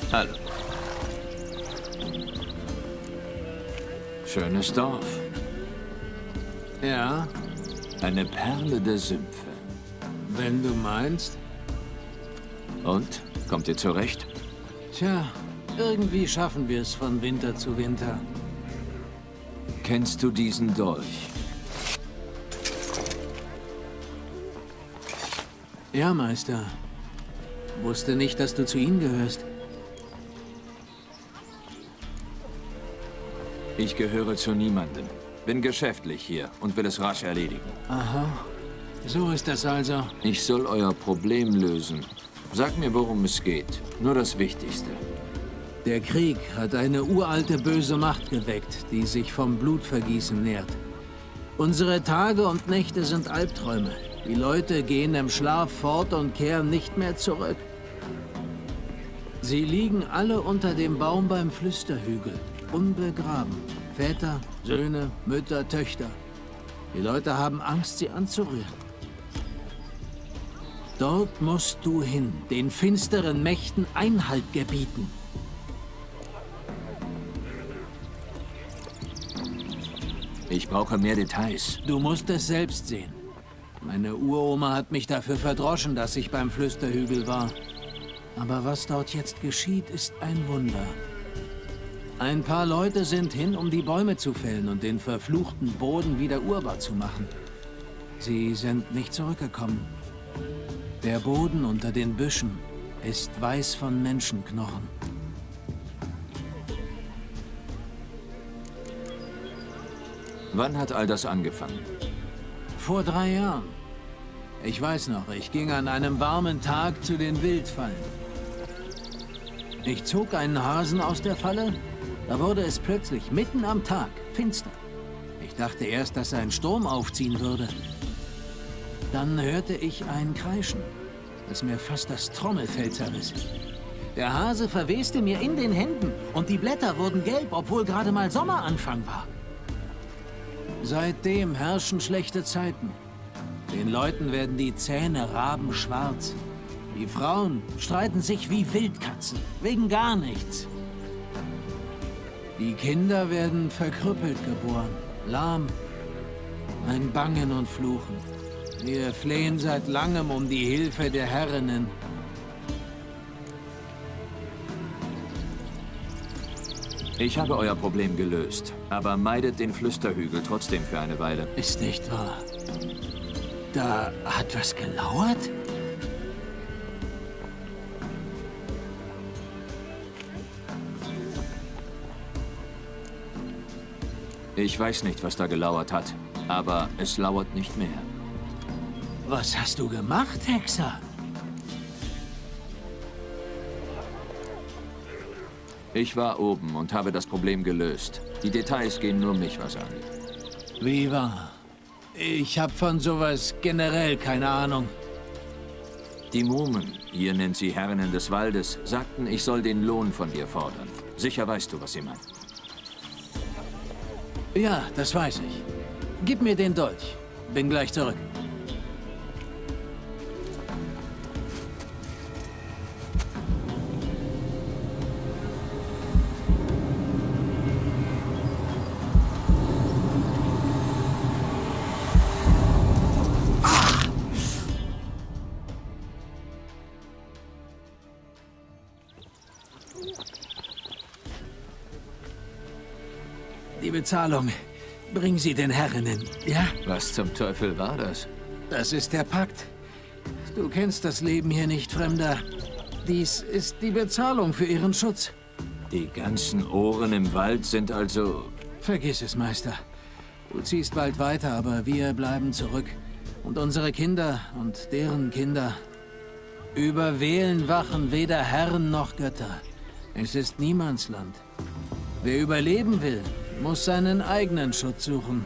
Hallo. Schönes Dorf. Ja, Eine Perle der Sümpfe. wenn du meinst. Und? Kommt ihr zurecht? Tja, irgendwie schaffen wir es von Winter zu Winter. Kennst du diesen Dolch? Ja, Meister. Wusste nicht, dass du zu ihnen gehörst. Ich gehöre zu niemandem. Bin geschäftlich hier und will es rasch erledigen. Aha, so ist das also. Ich soll euer Problem lösen. Sag mir, worum es geht. Nur das Wichtigste. Der Krieg hat eine uralte böse Macht geweckt, die sich vom Blutvergießen nährt. Unsere Tage und Nächte sind Albträume. Die Leute gehen im Schlaf fort und kehren nicht mehr zurück. Sie liegen alle unter dem Baum beim Flüsterhügel, unbegraben. Väter, Söhne, Mütter, Töchter. Die Leute haben Angst, sie anzurühren. Dort musst du hin, den finsteren Mächten Einhalt gebieten. Ich brauche mehr Details. Du musst es selbst sehen. Meine Uroma hat mich dafür verdroschen, dass ich beim Flüsterhügel war. Aber was dort jetzt geschieht, ist ein Wunder. Ein paar Leute sind hin, um die Bäume zu fällen und den verfluchten Boden wieder urbar zu machen. Sie sind nicht zurückgekommen. Der Boden unter den Büschen ist weiß von Menschenknochen. Wann hat all das angefangen? Vor 3 Jahren. Ich weiß noch, ich ging an einem warmen Tag zu den Wildfallen. Ich zog einen Hasen aus der Falle, da wurde es plötzlich mitten am Tag finster. Ich dachte erst, dass ein Sturm aufziehen würde. Dann hörte ich ein Kreischen, das mir fast das Trommelfell zerriss. Der Hase verweste mir in den Händen und die Blätter wurden gelb, obwohl gerade mal Sommeranfang war. Seitdem herrschen schlechte Zeiten. Den Leuten werden die Zähne rabenschwarz. Die Frauen streiten sich wie Wildkatzen, wegen gar nichts. Die Kinder werden verkrüppelt geboren, lahm. Ein Bangen und Fluchen. Wir flehen seit langem um die Hilfe der Herrinnen. Ich habe euer Problem gelöst, aber meidet den Flüsterhügel trotzdem für eine Weile. Ist nicht wahr. Da hat was gelauert? Ich weiß nicht, was da gelauert hat, aber es lauert nicht mehr. Was hast du gemacht, Hexer? Ich war oben und habe das Problem gelöst. Die Details gehen nur mich was an. Wie war? Ich hab von sowas generell keine Ahnung. Die Mumen, ihr nennt sie Herrinnen des Waldes, sagten, ich soll den Lohn von dir fordern. Sicher weißt du, was sie meinen. Ja, das weiß ich. Gib mir den Dolch. Bin gleich zurück. Die Bezahlung. Bring sie den Herrinnen, ja? Was zum Teufel war das? Das ist der Pakt. Du kennst das Leben hier nicht, Fremder. Dies ist die Bezahlung für ihren Schutz. Die ganzen Ohren im Wald sind also... Vergiss es, Meister. Du ziehst bald weiter, aber wir bleiben zurück. Und unsere Kinder und deren Kinder. Über Welen wachen weder Herren noch Götter. Es ist Niemandsland. Wer überleben will, muss seinen eigenen Schutz suchen.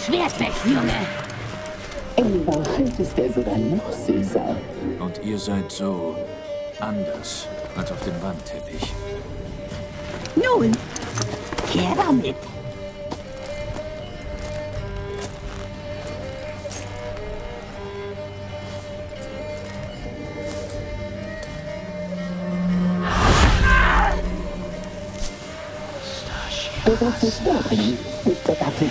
Schwert weg, Junge! In Wahrheit ist er sogar noch süßer. Und ihr seid so anders als auf dem Wandteppich. Nun, her damit! Du sollst es darin, nicht der Gaffis.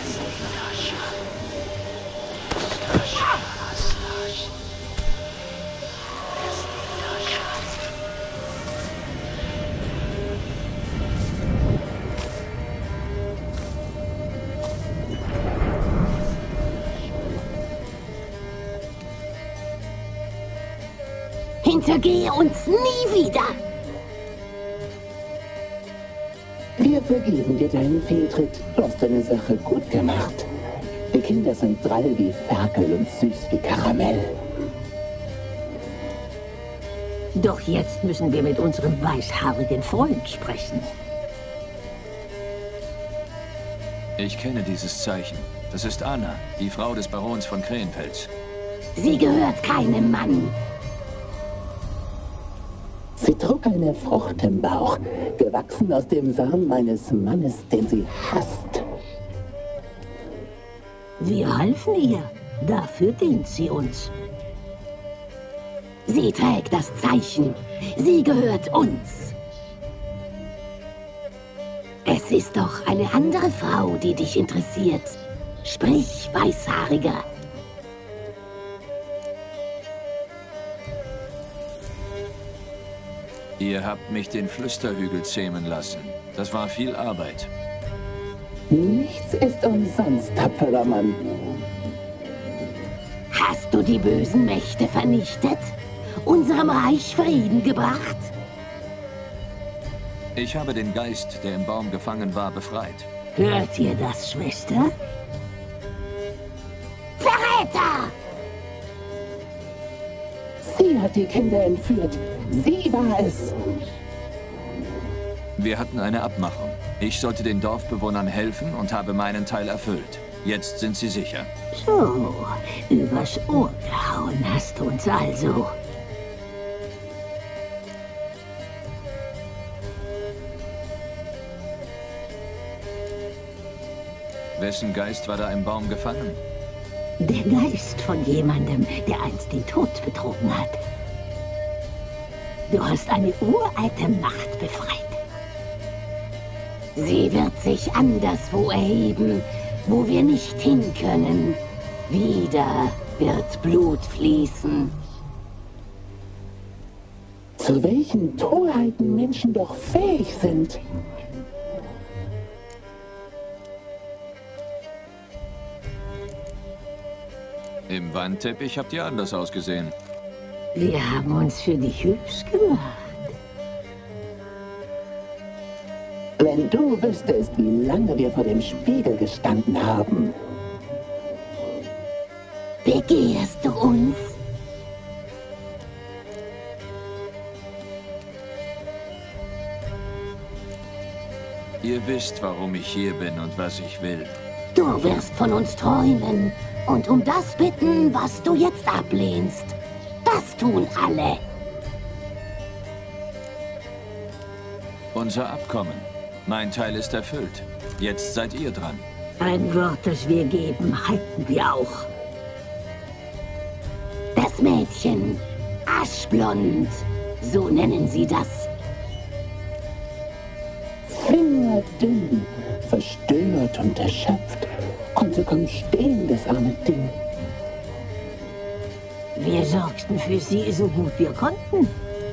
Hintergehe uns nie wieder! Wir vergeben dir deinen Fehltritt. Du hast deine Sache gut gemacht. Die Kinder sind drall wie Ferkel und süß wie Karamell. Doch jetzt müssen wir mit unserem weißhaarigen Freund sprechen. Ich kenne dieses Zeichen. Das ist Anna, die Frau des Barons von Krähenfels. Sie gehört keinem Mann. Sie trug eine Frucht im Bauch, gewachsen aus dem Samen meines Mannes, den sie hasst. Wir halfen ihr. Dafür dient sie uns. Sie trägt das Zeichen. Sie gehört uns. Es ist doch eine andere Frau, die dich interessiert. Sprich, Weißhaariger. Ihr habt mich den Flüsterhügel zähmen lassen. Das war viel Arbeit. Nichts ist umsonst, tapferer Mann. Hast du die bösen Mächte vernichtet? Unserem Reich Frieden gebracht? Ich habe den Geist, der im Baum gefangen war, befreit. Hört ihr das, Schwester? Verräter! Sie hat die Kinder entführt. Sie war es. Wir hatten eine Abmachung. Ich sollte den Dorfbewohnern helfen und habe meinen Teil erfüllt. Jetzt sind sie sicher. So, übers Ohr gehauen hast du uns also. Wessen Geist war da im Baum gefangen? Der Geist von jemandem, der einst den Tod betrogen hat. Du hast eine uralte Macht befreit. Sie wird sich anderswo erheben, wo wir nicht hin können. Wieder wird Blut fließen. Zu welchen Torheiten Menschen doch fähig sind. Im Wandteppich habt ihr anders ausgesehen. Wir haben uns für dich hübsch gemacht. Wenn du wüsstest, wie lange wir vor dem Spiegel gestanden haben. Begehrst du uns? Ihr wisst, warum ich hier bin und was ich will. Du wirst von uns träumen und um das bitten, was du jetzt ablehnst. Das tun alle. Unser Abkommen. Mein Teil ist erfüllt. Jetzt seid ihr dran. Ein Wort, das wir geben, halten wir auch. Das Mädchen, aschblond, so nennen sie das. Fingerdünn, verstört und erschöpft, konnte kaum stehen, das arme Ding. Wir sorgten für sie so gut wir konnten.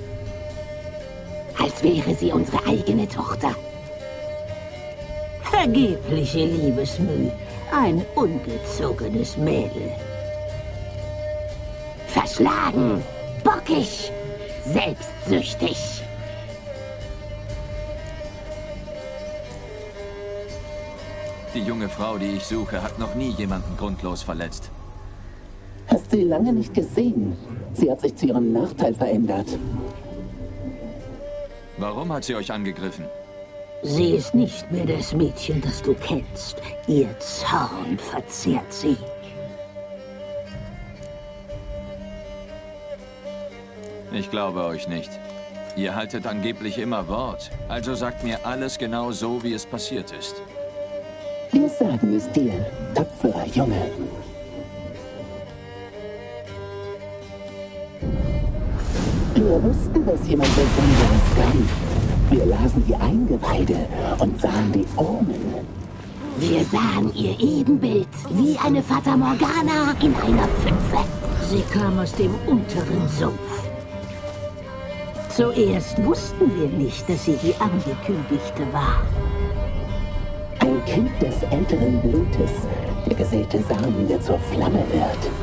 Als wäre sie unsere eigene Tochter. Vergebliche Liebesmüh, ein ungezogenes Mädel. Verschlagen, bockig, selbstsüchtig. Die junge Frau, die ich suche, hat noch nie jemanden grundlos verletzt. Hast sie lange nicht gesehen. Sie hat sich zu ihrem Nachteil verändert. Warum hat sie euch angegriffen? Sie ist nicht mehr das Mädchen, das du kennst. Ihr Zorn verzehrt sie. Ich glaube euch nicht. Ihr haltet angeblich immer Wort. Also sagt mir alles genau so, wie es passiert ist. Wir sagen es dir, tapferer Junge. Wir wussten, dass jemand Besonderes kam. Wir lasen die Eingeweide und sahen die Omen. Wir sahen ihr Ebenbild, wie eine Fata Morgana in einer Pfütze. Sie kam aus dem unteren Sumpf. Zuerst wussten wir nicht, dass sie die Angekündigte war. Ein Kind des älteren Blutes, der gesäte Samen, der zur Flamme wird.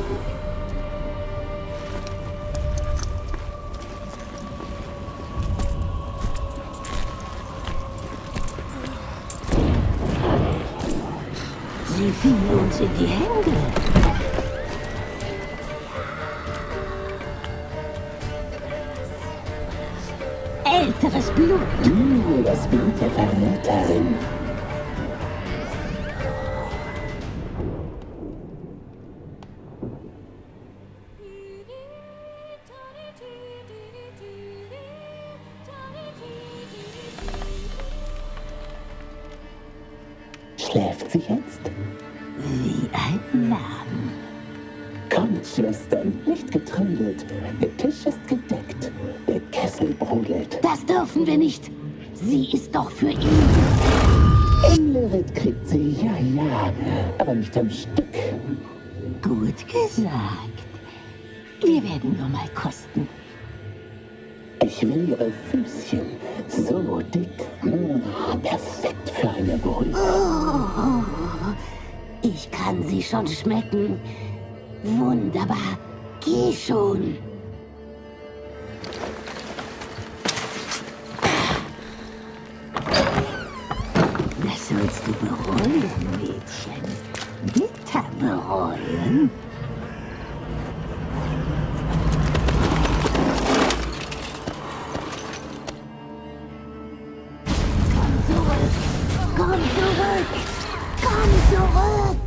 Sie fiel uns in die Hände. Älteres Blut. Das Blut der Verräterin. Schläft sie jetzt? Wie ein Lamm. Kommt, Schwestern, nicht getrödelt. Der Tisch ist gedeckt. Der Kessel brodelt. Das dürfen wir nicht. Sie ist doch für ihn. Emlerit kriegt sie, ja, aber nicht am Stück. Gut gesagt. Wir werden nur mal kosten. Ich will ihre Füßchen. So dick. Perfekt für eine Brühe. Oh, ich kann sie schon schmecken. Wunderbar. Geh schon. Das sollst du bereuen, Mädchen. Bitter bereuen. Komm zurück! Komm zurück!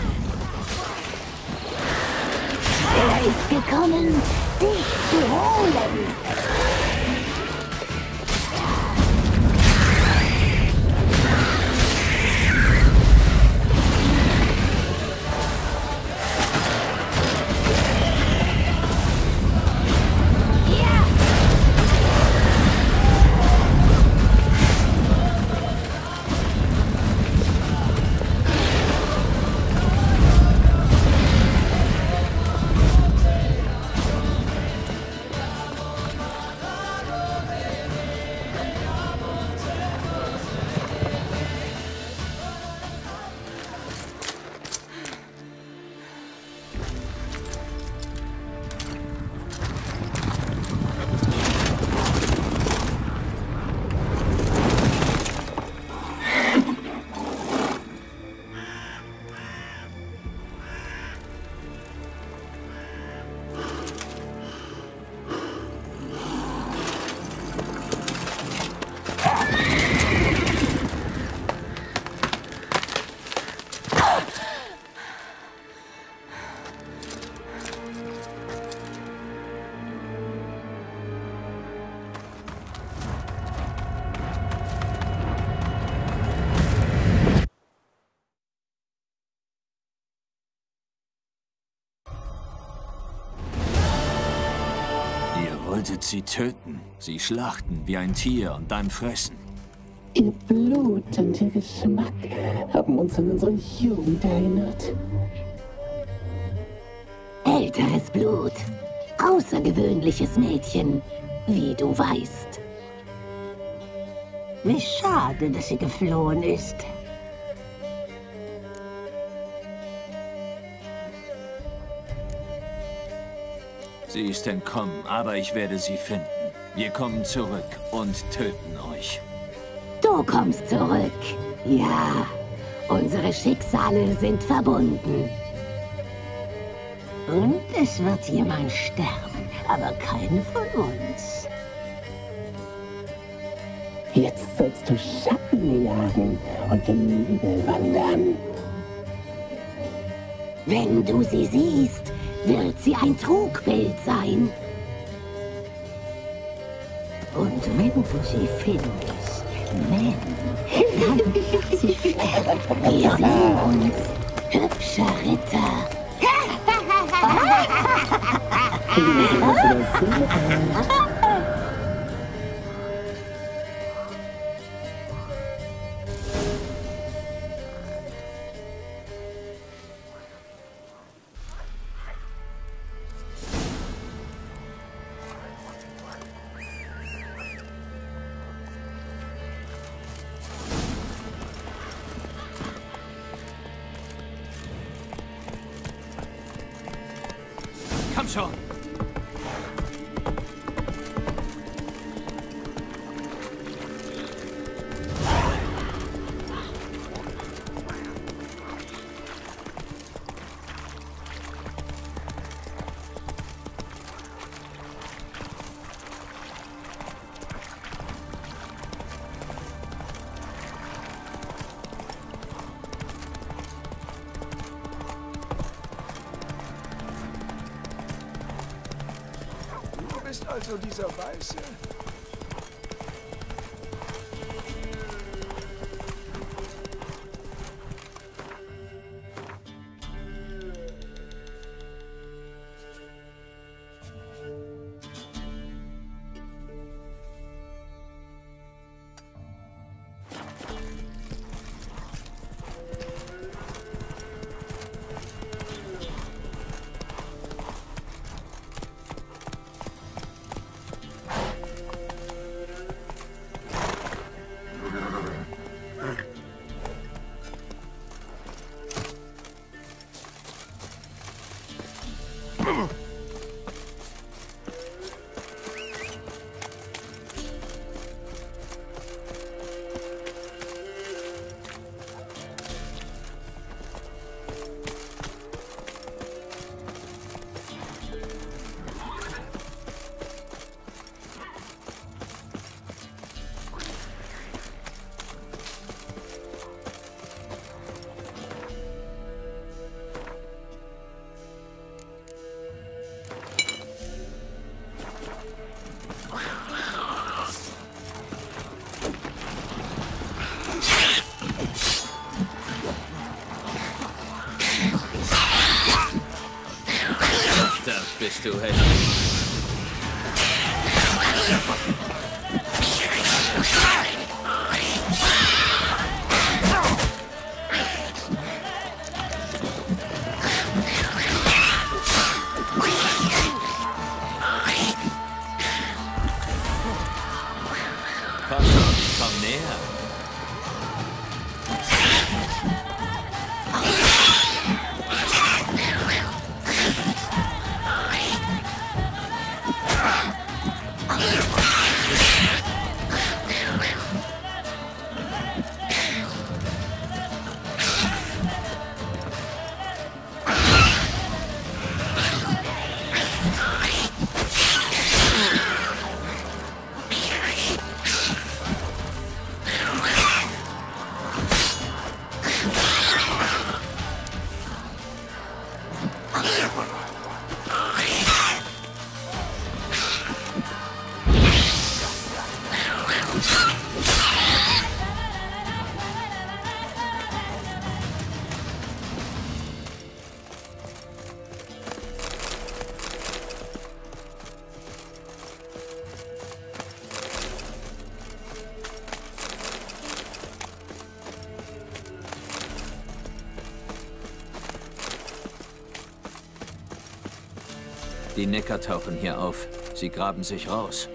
Er ist gekommen, dich zu holen! Wolltet sie töten, sie schlachten wie ein Tier und dann fressen. Ihr Blut und ihr Geschmack haben uns an unsere Jugend erinnert. Älteres Blut. Außergewöhnliches Mädchen, wie du weißt. Wie schade, dass sie geflohen ist. Sie ist entkommen, aber ich werde sie finden. Wir kommen zurück und töten euch. Du kommst zurück. Ja, unsere Schicksale sind verbunden. Und es wird jemand sterben, aber keine von uns. Jetzt sollst du Schatten jagen und im Nebel wandern. Wenn du sie siehst, wird sie ein Trugbild sein. Und wenn du sie findest, dann wird sie sterben. Wir sehen uns, hübscher Ritter. Komm schon! Du bist also dieser Weiße? Bist du hässlich. Komm schon, komm näher. Die Necker tauchen hier auf. Sie graben sich raus.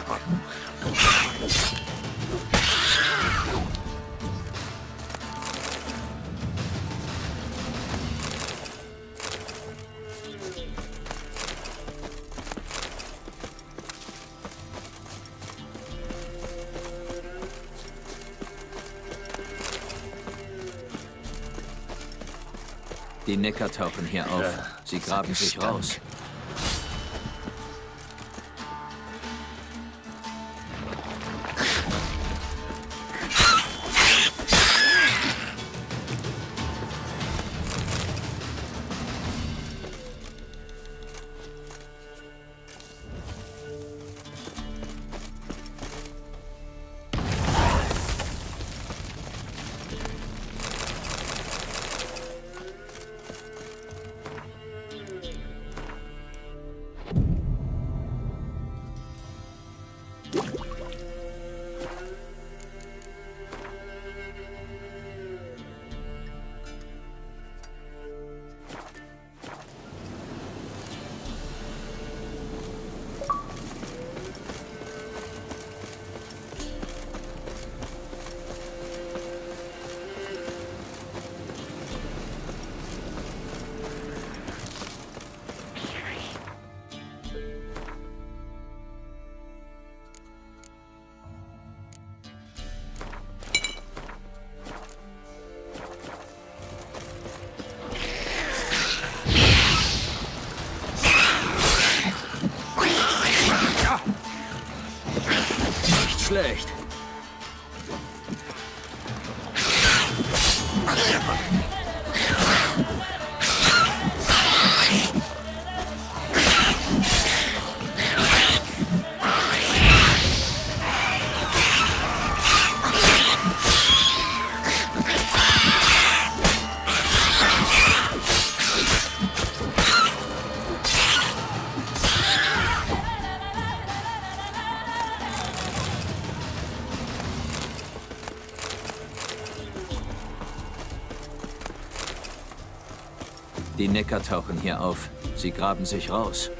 Die Necker tauchen hier auf. Sie graben sich raus. Schlecht. Die Necker tauchen hier auf. Sie graben sich raus.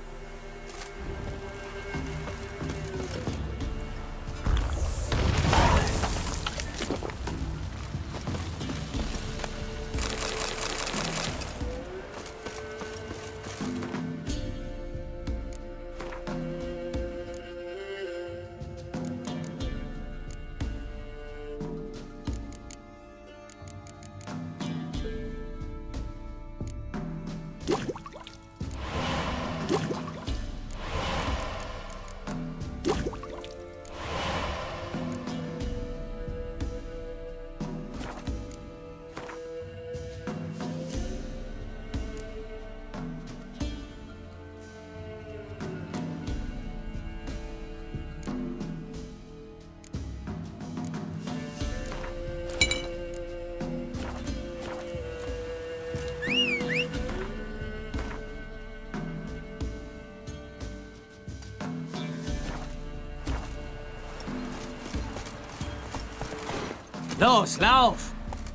Los, lauf!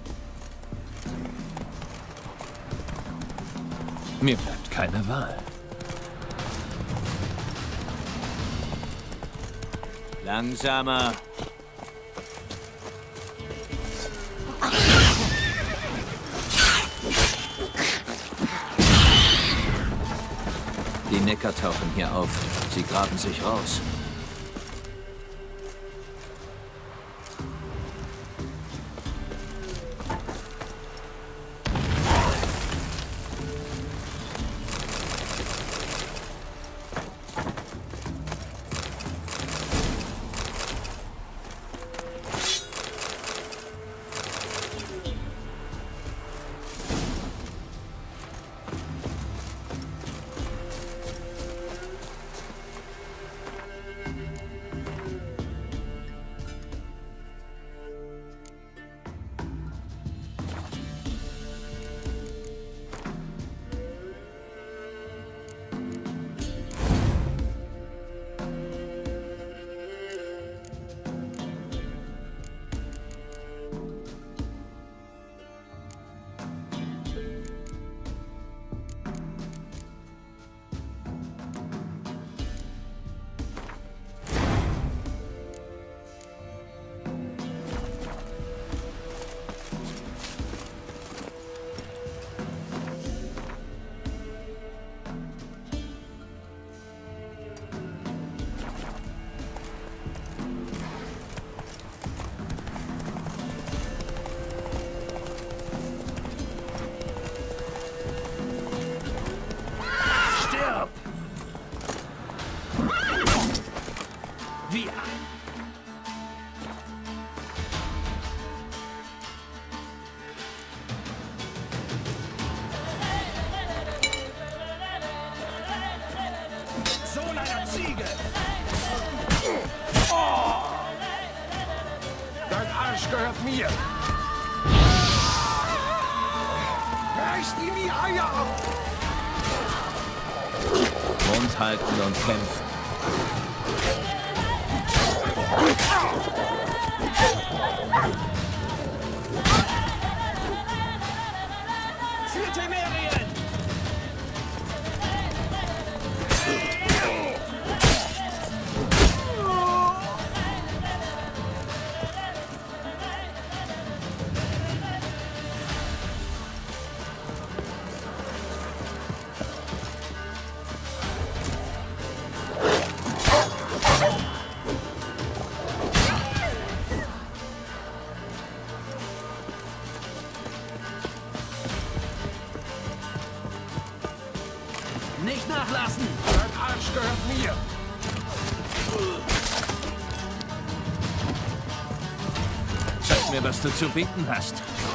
Mir bleibt keine Wahl. Langsamer. Die Necker tauchen hier auf. Sie graben sich raus. Sohn einer Ziege! Dein Arsch gehört mir! Reißt ihm die Eier ab! Mund halten und kämpfen. Für Temerien! Nicht nachlassen! Dein Arsch gehört mir! Zeig mir, was du zu bieten hast.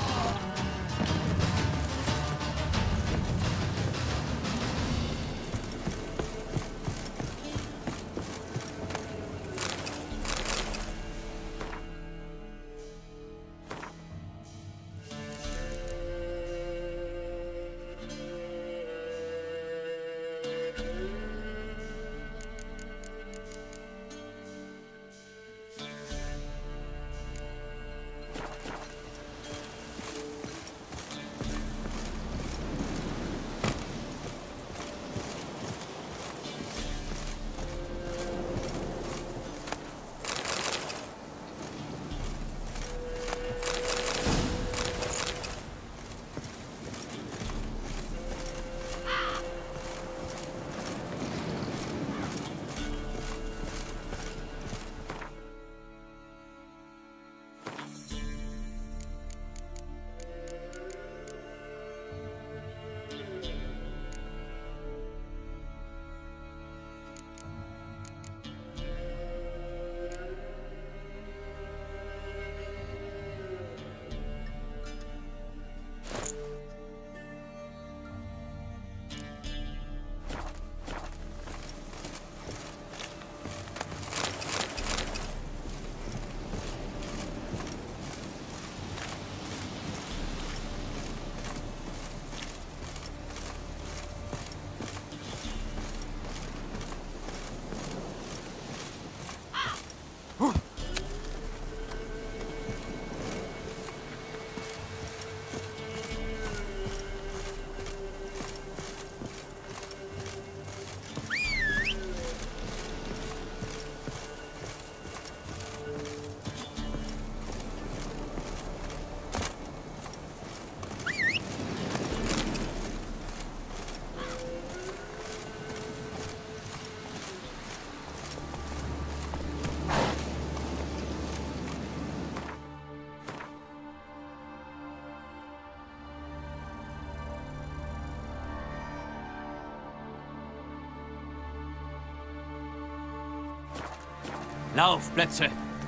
Laufplätze!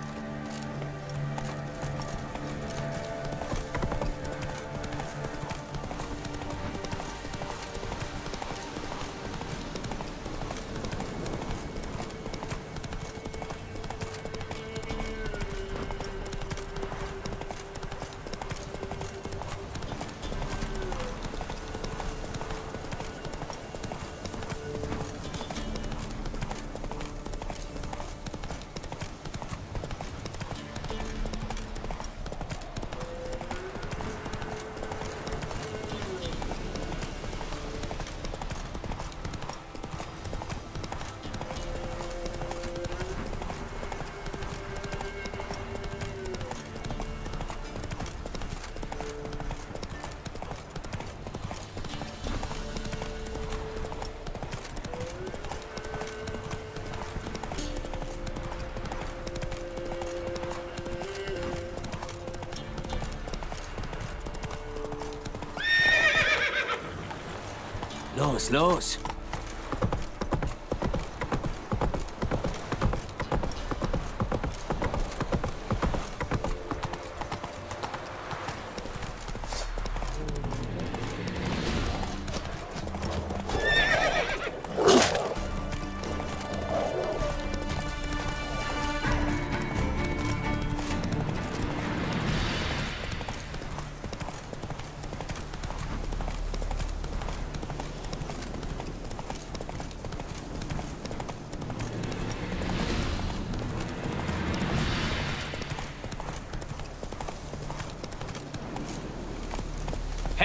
Los, los!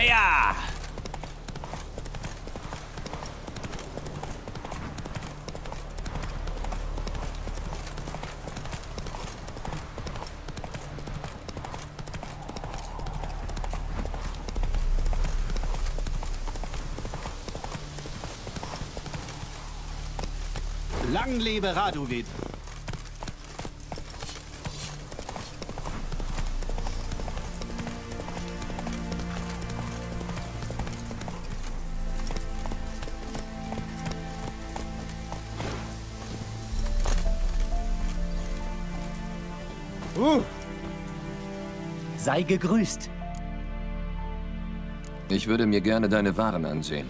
Heya! Lang lebe Radovid! Sei gegrüßt. Ich würde mir gerne deine Waren ansehen.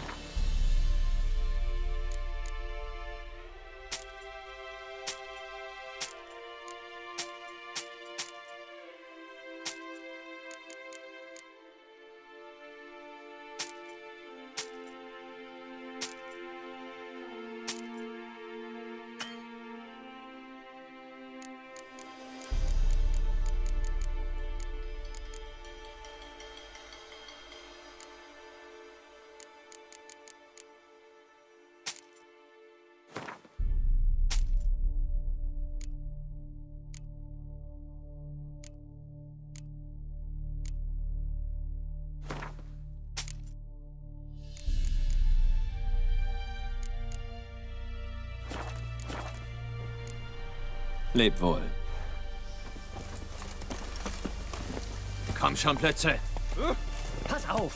Leb wohl. Komm schon, Plötze. Pass auf!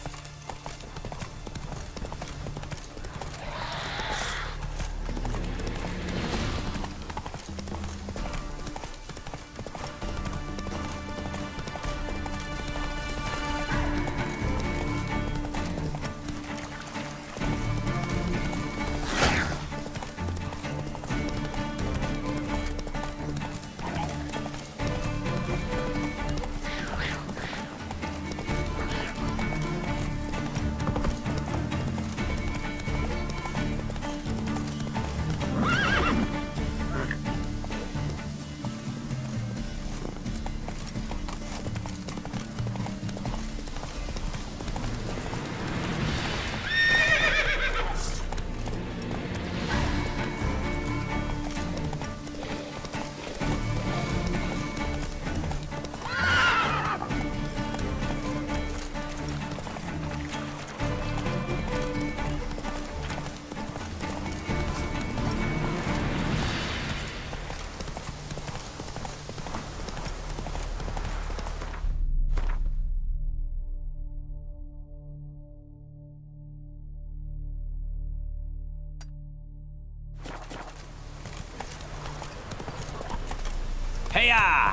Heya!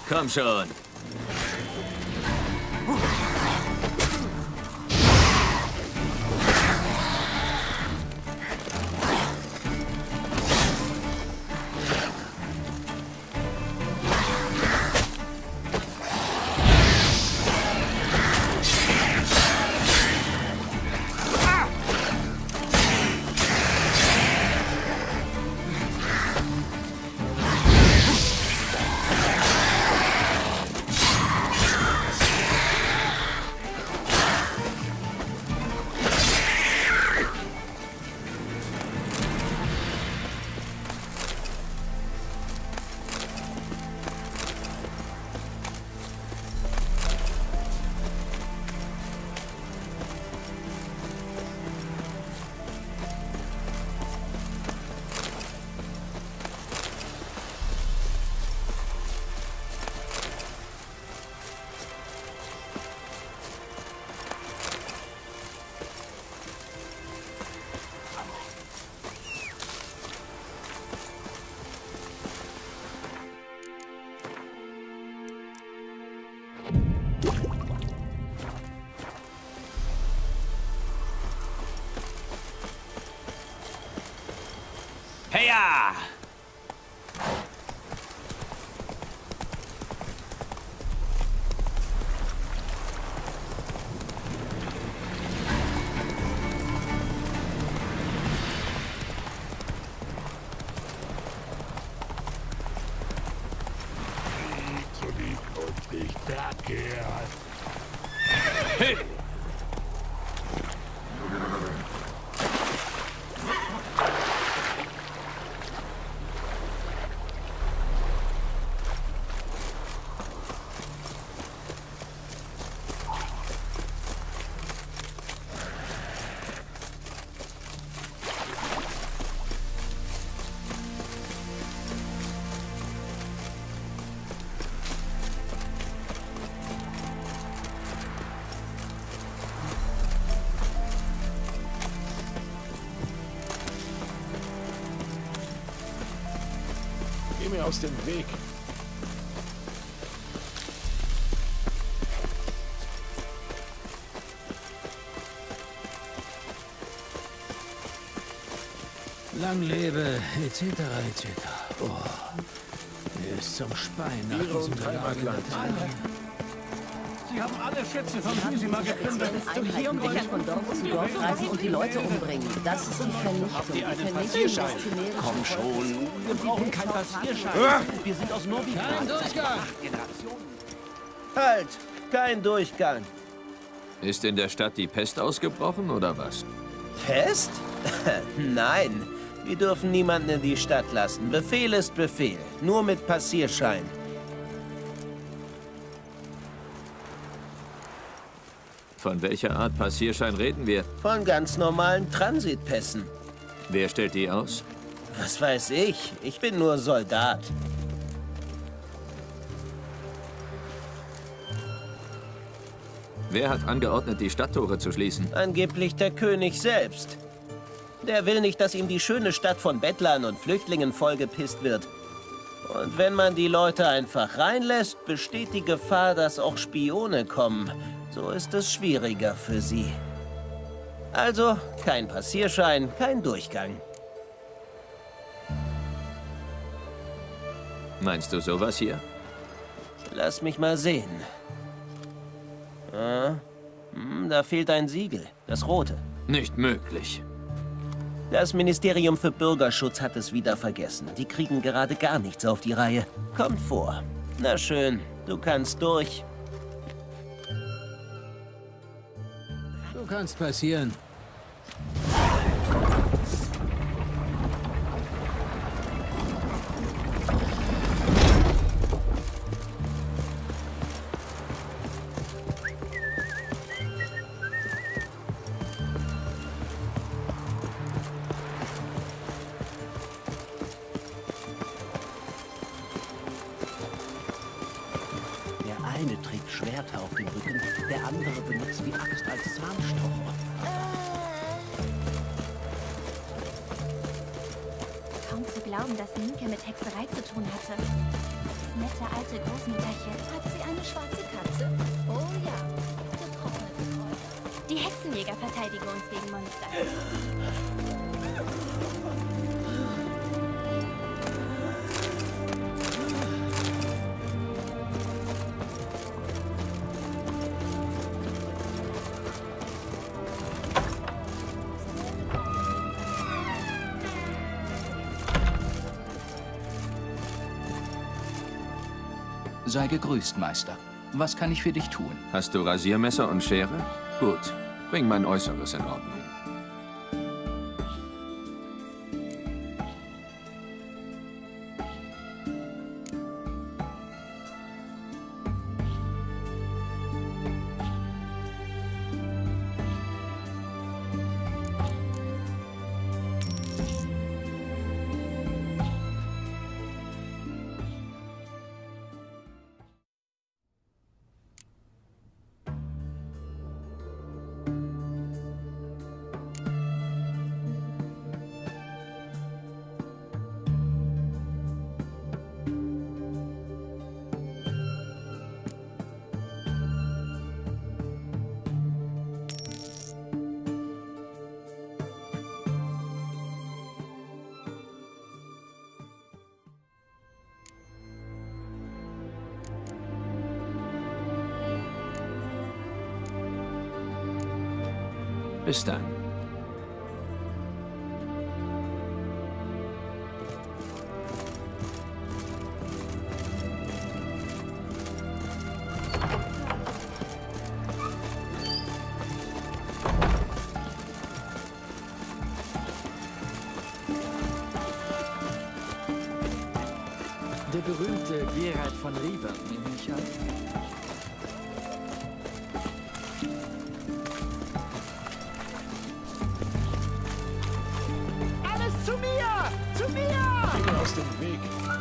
Komm schon. Heya! Hey! Geh mir aus dem Weg. Lang lebe, etc., etc. Oh, mir ist zum Speien nach diesem Gelage. Sie haben alle Schätze von Husima geplündert. Einheiten sicher von Dorf zu Dorf reisen und die Leute umbringen. Das ist die Vernichtung. Die Vernichtung des chimärische Komm schon, wir brauchen keinen Passierschein. Wir sind aus Novigrad. Kein Durchgang! Halt! Kein Durchgang. Ist in der Stadt die Pest ausgebrochen oder was? Pest? Nein. Wir dürfen niemanden in die Stadt lassen. Befehl ist Befehl. Nur mit Passierschein. Von welcher Art Passierschein reden wir? Von ganz normalen Transitpässen. Wer stellt die aus? Was weiß ich? Ich bin nur Soldat. Wer hat angeordnet, die Stadttore zu schließen? Angeblich der König selbst. Der will nicht, dass ihm die schöne Stadt von Bettlern und Flüchtlingen vollgepisst wird. Und wenn man die Leute einfach reinlässt, besteht die Gefahr, dass auch Spione kommen. So ist es schwieriger für sie. Also, kein Passierschein, kein Durchgang. Meinst du sowas hier? Lass mich mal sehen. Da fehlt ein Siegel, das rote. Nicht möglich. Das Ministerium für Bürgerschutz hat es wieder vergessen. Die kriegen gerade gar nichts auf die Reihe. Kommt vor. Na schön, du kannst durch. Du kannst passieren. Der eine trägt Schwerter auf dem Rücken, der andere benutzt die Axt als Zahnstocher. Kaum zu glauben, dass Nienke mit Hexerei zu tun hatte. nette alte Großmütterchen. Hat sie eine schwarze Katze? Oh ja, getrocknete Kräuter. Die Hexenjäger verteidigen uns gegen Monster. Sei gegrüßt, Meister. Was kann ich für dich tun? Hast du Rasiermesser und Schere? Gut, bring mein Äußeres in Ordnung. Bis dann. Der berühmte Geralt von Riva, nehme ich an. Zu mir! Zu mir! Geh aus dem Weg.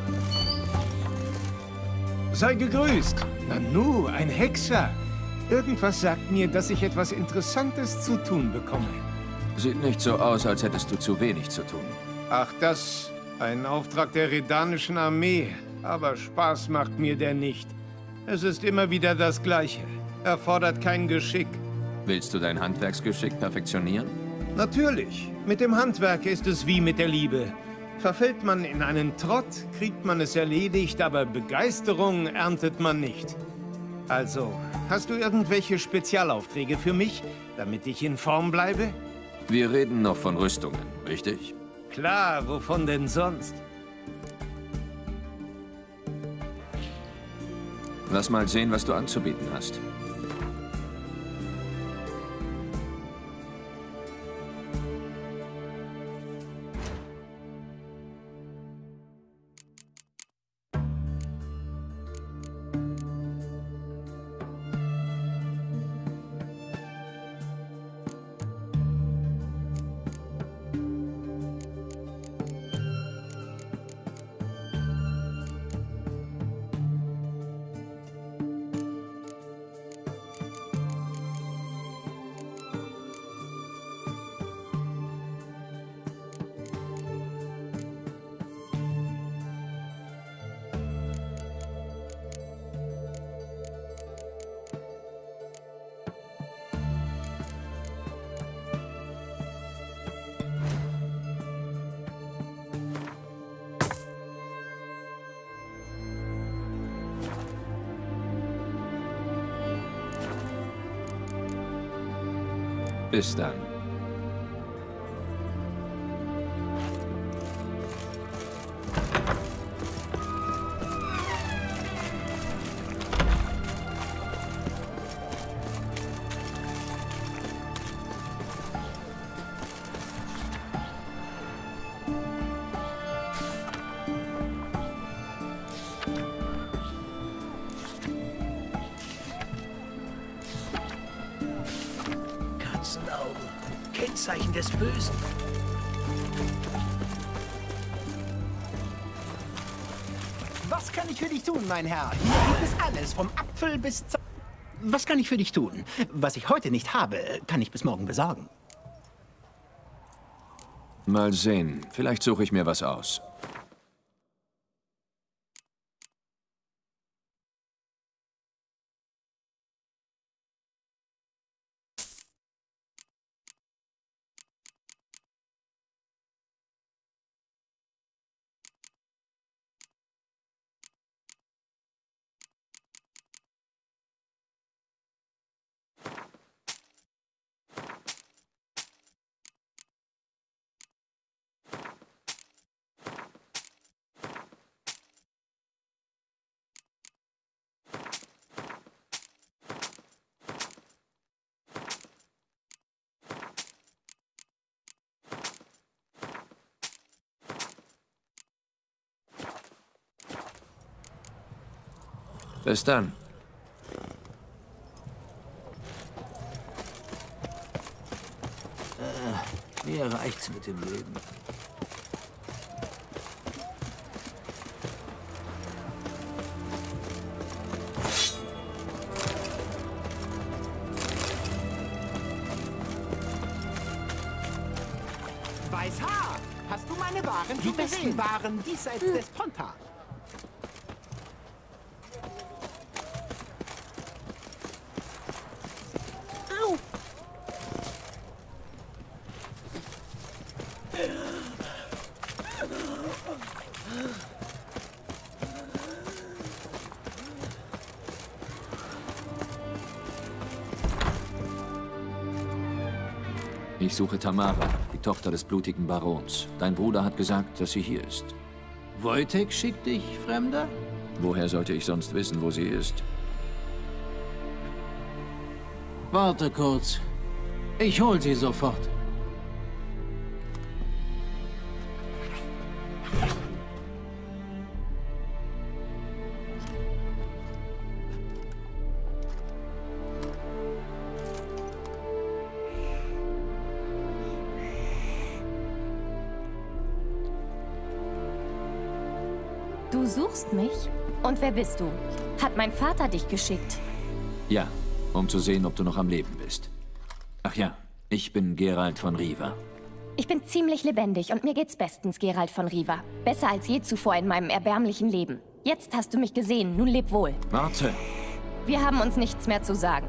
Sei gegrüßt. Nanu, ein Hexer. Irgendwas sagt mir, dass ich etwas Interessantes zu tun bekomme. Sieht nicht so aus, als hättest du zu wenig zu tun. Ach, das... Ein Auftrag der redanischen Armee. Aber Spaß macht mir der nicht. Es ist immer wieder das Gleiche. Erfordert kein Geschick. Willst du dein Handwerksgeschick perfektionieren? Natürlich. Mit dem Handwerk ist es wie mit der Liebe. Verfällt man in einen Trott, kriegt man es erledigt, aber Begeisterung erntet man nicht. Also, hast du irgendwelche Spezialaufträge für mich, damit ich in Form bleibe? Wir reden noch von Rüstungen, richtig? Klar, wovon denn sonst? Lass mal sehen, was du anzubieten hast. Bis dann. Kennzeichen des Bösen. Was kann ich für dich tun, mein Herr? Hier gibt es alles, vom Apfel bis zum... Was kann ich für dich tun? Was ich heute nicht habe, kann ich bis morgen besorgen. Mal sehen. Vielleicht suche ich mir was aus. Bis dann. Mir reicht's mit dem Leben. Weißhaar, hast du meine Waren die besten Waren diesseits des Ponta? Au! Ich suche Tamara, die Tochter des blutigen Barons. Dein Bruder hat gesagt, dass sie hier ist. Wojtek schickt dich, Fremder? Woher sollte ich sonst wissen, wo sie ist? Warte kurz. Ich hol sie sofort. Du suchst mich? Und wer bist du? Hat mein Vater dich geschickt? Ja, um zu sehen, ob du noch am Leben bist. Ach ja, ich bin Geralt von Riva. Ich bin ziemlich lebendig und mir geht's bestens, Geralt von Riva. Besser als je zuvor in meinem erbärmlichen Leben. Jetzt hast du mich gesehen, nun leb wohl. Warte! Wir haben uns nichts mehr zu sagen.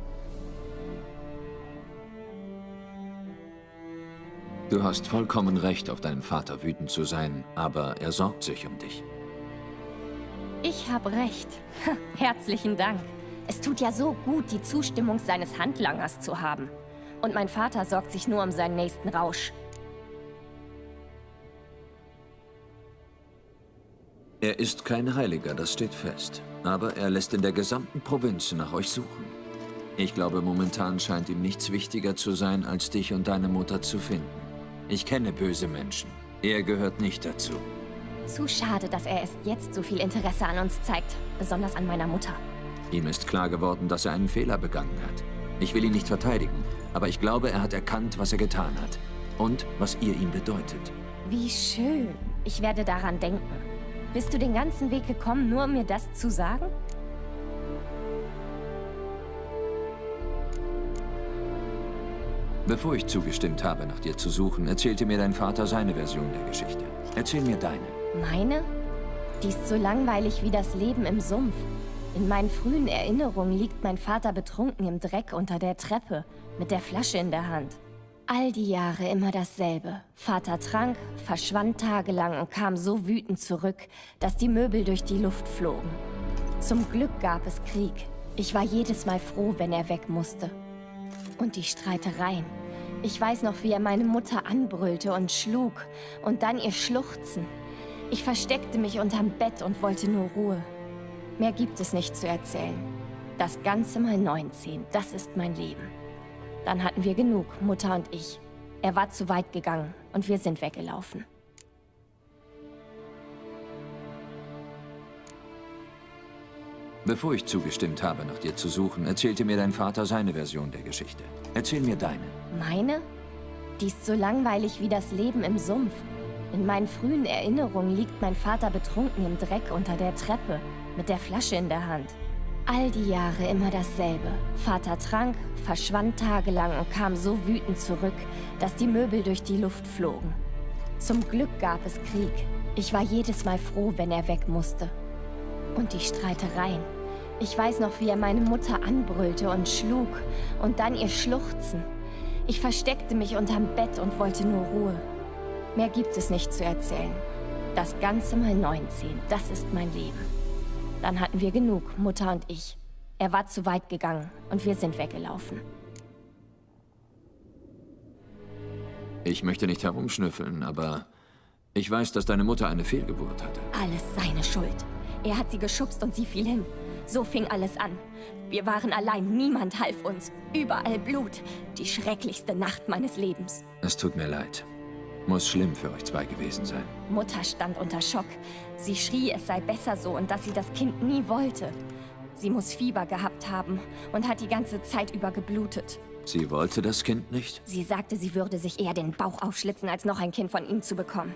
Du hast vollkommen recht, auf deinen Vater wütend zu sein, aber er sorgt sich um dich. Ich habe recht. Herzlichen Dank. Es tut ja so gut, die Zustimmung seines Handlangers zu haben. Und mein Vater sorgt sich nur um seinen nächsten Rausch. Er ist kein Heiliger, das steht fest. Aber er lässt in der gesamten Provinz nach euch suchen. Ich glaube, momentan scheint ihm nichts wichtiger zu sein, als dich und deine Mutter zu finden. Ich kenne böse Menschen. Er gehört nicht dazu. Zu schade, dass er erst jetzt so viel Interesse an uns zeigt. Besonders an meiner Mutter. Ihm ist klar geworden, dass er einen Fehler begangen hat. Ich will ihn nicht verteidigen, aber ich glaube, er hat erkannt, was er getan hat. Und was ihr ihm bedeutet. Wie schön. Ich werde daran denken. Bist du den ganzen Weg gekommen, nur um mir das zu sagen? Bevor ich zugestimmt habe, nach dir zu suchen, erzählte mir dein Vater seine Version der Geschichte. Erzähl mir deine. Meine? Die ist so langweilig wie das Leben im Sumpf. In meinen frühen Erinnerungen liegt mein Vater betrunken im Dreck unter der Treppe, mit der Flasche in der Hand. All die Jahre immer dasselbe. Vater trank, verschwand tagelang und kam so wütend zurück, dass die Möbel durch die Luft flogen. Zum Glück gab es Krieg. Ich war jedes Mal froh, wenn er weg musste. Und die Streitereien. Ich weiß noch, wie er meine Mutter anbrüllte und schlug und dann ihr Schluchzen. Ich versteckte mich unterm Bett und wollte nur Ruhe. Mehr gibt es nicht zu erzählen. Das Ganze mal 19, das ist mein Leben. Dann hatten wir genug, Mutter und ich. Er war zu weit gegangen und wir sind weggelaufen. Bevor ich zugestimmt habe, nach dir zu suchen, erzählte mir dein Vater seine Version der Geschichte. Erzähl mir deine. Meine? Die ist so langweilig wie das Leben im Sumpf. In meinen frühen Erinnerungen liegt mein Vater betrunken im Dreck unter der Treppe, mit der Flasche in der Hand. All die Jahre immer dasselbe. Vater trank, verschwand tagelang und kam so wütend zurück, dass die Möbel durch die Luft flogen. Zum Glück gab es Krieg. Ich war jedes Mal froh, wenn er weg musste. Und die Streitereien. Ich weiß noch, wie er meine Mutter anbrüllte und schlug und dann ihr Schluchzen. Ich versteckte mich unterm Bett und wollte nur Ruhe. Mehr gibt es nicht zu erzählen. Das Ganze mal 19, das ist mein Leben. Dann hatten wir genug, Mutter und ich. Er war zu weit gegangen und wir sind weggelaufen. Ich möchte nicht herumschnüffeln, aber ich weiß, dass deine Mutter eine Fehlgeburt hatte. Alles seine Schuld. Er hat sie geschubst und sie fiel hin. So fing alles an. Wir waren allein, niemand half uns. Überall Blut. Die schrecklichste Nacht meines Lebens. Es tut mir leid. Muss schlimm für euch zwei gewesen sein. Mutter stand unter Schock. Sie schrie, es sei besser so und dass sie das Kind nie wollte. Sie muss Fieber gehabt haben und hat die ganze Zeit über geblutet. Sie wollte das Kind nicht? Sie sagte, sie würde sich eher den Bauch aufschlitzen, als noch ein Kind von ihm zu bekommen.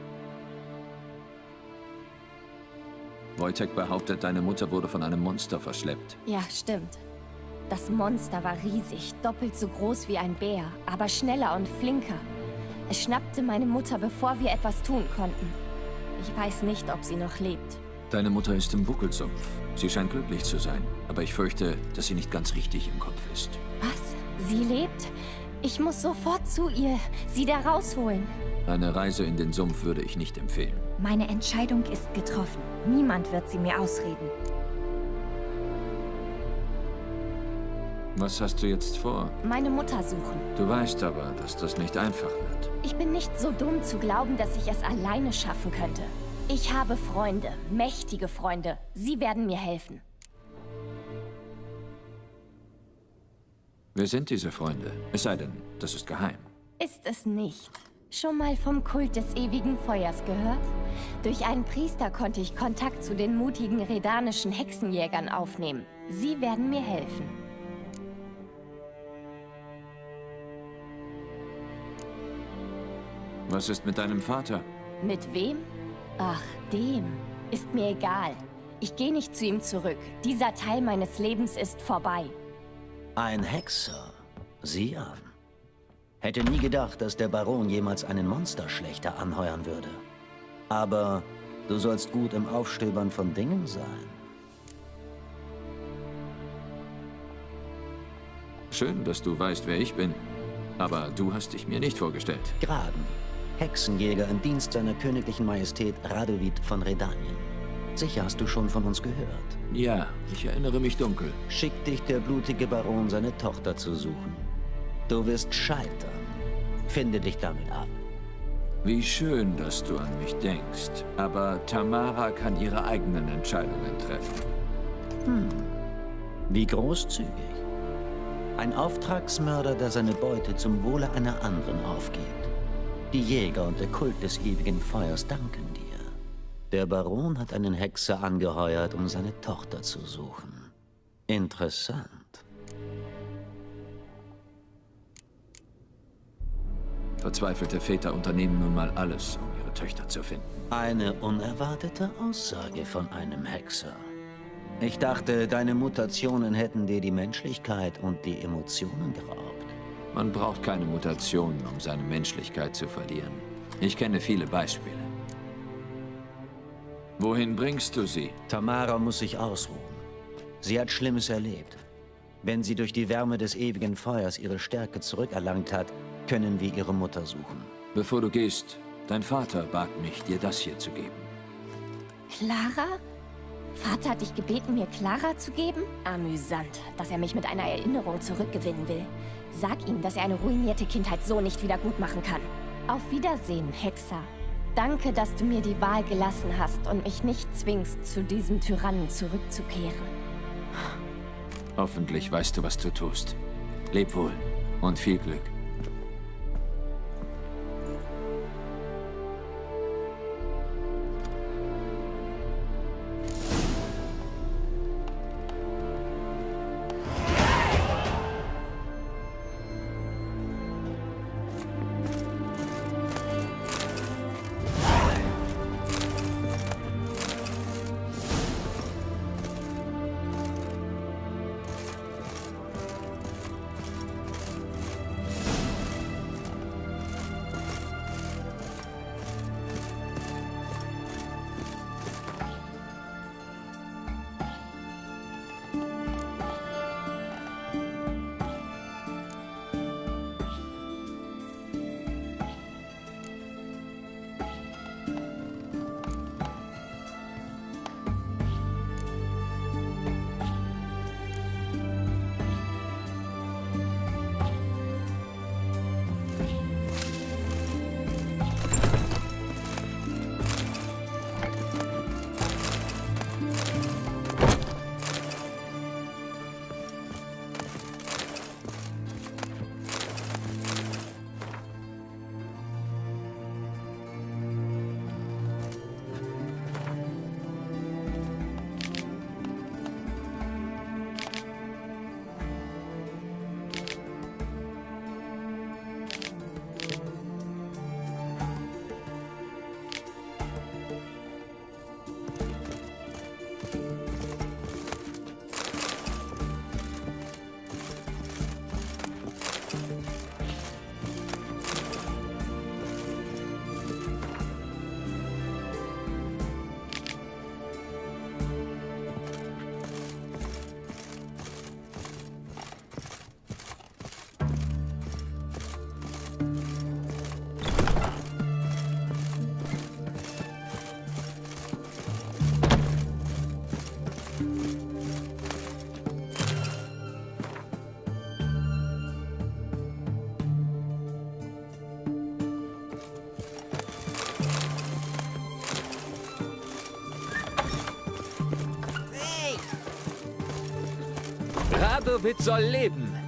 Wojtek behauptet, deine Mutter wurde von einem Monster verschleppt. Ja, stimmt. Das Monster war riesig, doppelt so groß wie ein Bär, aber schneller und flinker. Es schnappte meine Mutter, bevor wir etwas tun konnten. Ich weiß nicht, ob sie noch lebt. Deine Mutter ist im Buckelsumpf. Sie scheint glücklich zu sein, aber ich fürchte, dass sie nicht ganz richtig im Kopf ist. Was? Sie lebt? Ich muss sofort zu ihr, sie da rausholen. Eine Reise in den Sumpf würde ich nicht empfehlen. Meine Entscheidung ist getroffen. Niemand wird sie mir ausreden. Was hast du jetzt vor? Meine Mutter suchen. Du weißt aber, dass das nicht einfach wird. Ich bin nicht so dumm zu glauben, dass ich es alleine schaffen könnte. Ich habe Freunde, mächtige Freunde. Sie werden mir helfen. Wer sind diese Freunde? Es sei denn, das ist geheim. Ist es nicht. Schon mal vom Kult des ewigen Feuers gehört? Durch einen Priester konnte ich Kontakt zu den mutigen redanischen Hexenjägern aufnehmen. Sie werden mir helfen. Was ist mit deinem Vater? Mit wem? Ach, dem. Ist mir egal. Ich gehe nicht zu ihm zurück. Dieser Teil meines Lebens ist vorbei. Ein Hexer? Sieh an. Hätte nie gedacht, dass der Baron jemals einen Monsterschlächter anheuern würde. Aber du sollst gut im Aufstöbern von Dingen sein. Schön, dass du weißt, wer ich bin. Aber du hast dich mir nicht vorgestellt. Graden. Hexenjäger im Dienst seiner königlichen Majestät Radovid von Redanien. Sicher hast du schon von uns gehört. Ja, ich erinnere mich dunkel. Schickt dich der blutige Baron, seine Tochter zu suchen. Du wirst scheitern. Finde dich damit ab. Wie schön, dass du an mich denkst. Aber Tamara kann ihre eigenen Entscheidungen treffen. Wie großzügig. Ein Auftragsmörder, der seine Beute zum Wohle einer anderen aufgibt. Die Jäger und der Kult des ewigen Feuers danken dir. Der Baron hat einen Hexer angeheuert, um seine Tochter zu suchen. Interessant. Verzweifelte Väter unternehmen nun mal alles, um ihre Töchter zu finden. Eine unerwartete Aussage von einem Hexer. Ich dachte, deine Mutationen hätten dir die Menschlichkeit und die Emotionen geraubt. Man braucht keine Mutationen, um seine Menschlichkeit zu verlieren. Ich kenne viele Beispiele. Wohin bringst du sie? Tamara muss sich ausruhen. Sie hat Schlimmes erlebt. Wenn sie durch die Wärme des ewigen Feuers ihre Stärke zurückerlangt hat, können wir ihre Mutter suchen. Bevor du gehst, dein Vater bat mich, dir das hier zu geben. Clara? Vater hat dich gebeten, mir Clara zu geben? Amüsant, dass er mich mit einer Erinnerung zurückgewinnen will. Sag ihm, dass er eine ruinierte Kindheit so nicht wieder gut machen kann. Auf Wiedersehen, Hexer. Danke, dass du mir die Wahl gelassen hast und mich nicht zwingst, zu diesem Tyrannen zurückzukehren. Hoffentlich weißt du, was du tust. Leb wohl und viel Glück. Blazowitz soll leben.